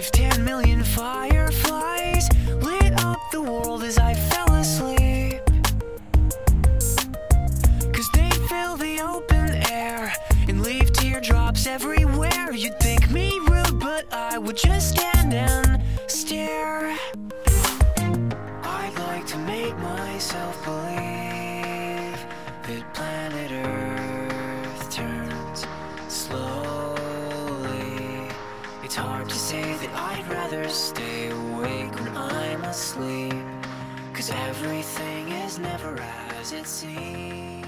if 10 million fireflies lit up the world as I fell asleep? 'Cause they fill the open air and leave teardrops everywhere. You'd think me rude, but I would just stand and stare. I'd like to make myself believe that planet Earth turns slowly. It's hard to say that I'd rather stay awake when I'm asleep, 'cause everything is never as it seems.